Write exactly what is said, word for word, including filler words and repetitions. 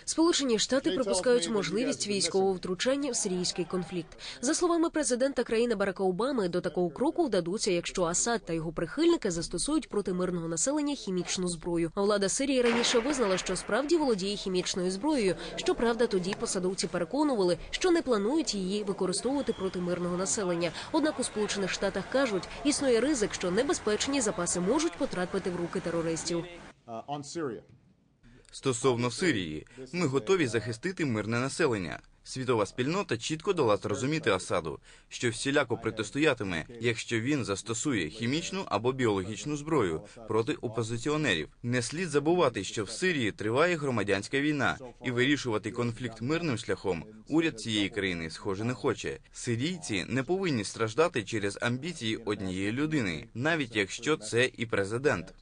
Сполучені Штати припускають можливість військового втручання в сирійський конфлікт. За словами президента країни Барака Обами, до такого кроку вдадуться, якщо Асад та його прихильники застосують проти мирного населення хімічну зброю. А влада Сирії раніше визнала, що справді володіє хімічною зброєю. Щоправда, тоді посадовці переконували, що не планують її використовувати проти мирного населення. Однак у Сполучених Штатах кажуть, існує ризик, що небезпечні запаси можуть потрапити в руки терористів. Стосовно Сирії, ми готові захистити мирне населення. Світова спільнота чітко дала зрозуміти Асаду, що всіляко протистоятиме, якщо він застосує хімічну або біологічну зброю проти опозиціонерів. Не слід забувати, що в Сирії триває громадянська війна, і вирішувати конфлікт мирним шляхом уряд цієї країни, схоже, не хоче. Сирійці не повинні страждати через амбіції однієї людини, навіть якщо це і президент.